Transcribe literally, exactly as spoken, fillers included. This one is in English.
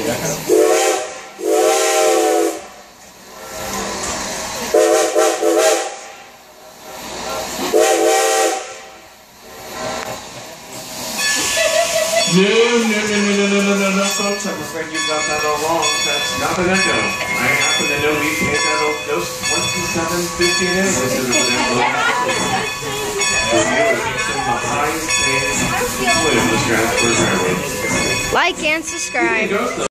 No, no, no, no, no, no, no, no, no, folks, I'm afraid you got that all wrong. That's not an echo. I happen to know we paid that old ghost twenty-seven fifty-eight. This is an envelope. The highest paid employee of the Strasburg Railroad. Like and subscribe.